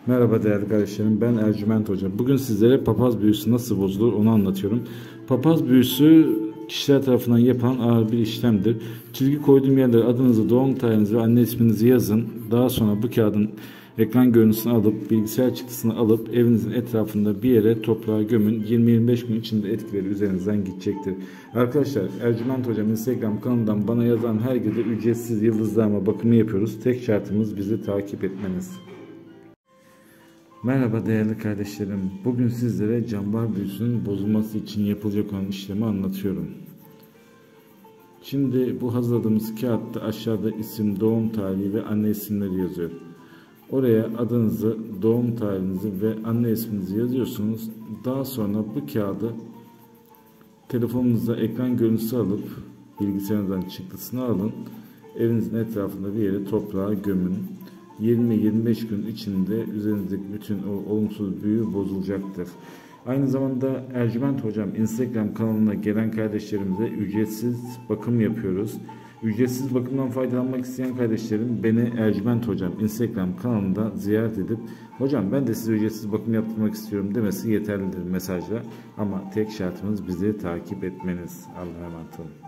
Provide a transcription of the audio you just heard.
Merhaba değerli kardeşlerim, ben Ercüment Hoca. Bugün sizlere papaz büyüsü nasıl bozulur onu anlatıyorum. Papaz büyüsü kişiler tarafından yapılan ağır bir işlemdir. Çizgi koyduğum yerlere adınızı, doğum tarihinizi ve anne isminizi yazın. Daha sonra bu kağıdın ekran görüntüsünü alıp, bilgisayar çıktısını alıp evinizin etrafında bir yere toprağa gömün. 20-25 gün içinde etkileri üzerinizden gidecektir. Arkadaşlar, Ercüment Hocam Instagram kanalından bana yazan her gece ücretsiz yıldızlarma bakımı yapıyoruz. Tek şartımız bizi takip etmeniz. Merhaba değerli kardeşlerim. Bugün sizlere cambar büyüsünün bozulması için yapılacak olan işlemi anlatıyorum. Şimdi bu hazırladığımız kağıtta aşağıda isim, doğum tarihi ve anne isimleri yazıyor. Oraya adınızı, doğum tarihinizi ve anne isminizi yazıyorsunuz. Daha sonra bu kağıdı telefonunuzda ekran görüntüsü alıp bilgisayarınızdan çıktısını alın. Evinizin etrafında bir yere toprağa gömün. 20-25 gün içinde üzerinizdeki bütün o olumsuz büyü bozulacaktır. Aynı zamanda Ercüment Hocam Instagram kanalına gelen kardeşlerimize ücretsiz bakım yapıyoruz. Ücretsiz bakımdan faydalanmak isteyen kardeşlerim beni Ercüment Hocam Instagram kanalında ziyaret edip "Hocam ben de size ücretsiz bakım yaptırmak istiyorum" demesi yeterlidir mesajla. Ama tek şartımız bizi takip etmeniz. Allah'a emanet olun.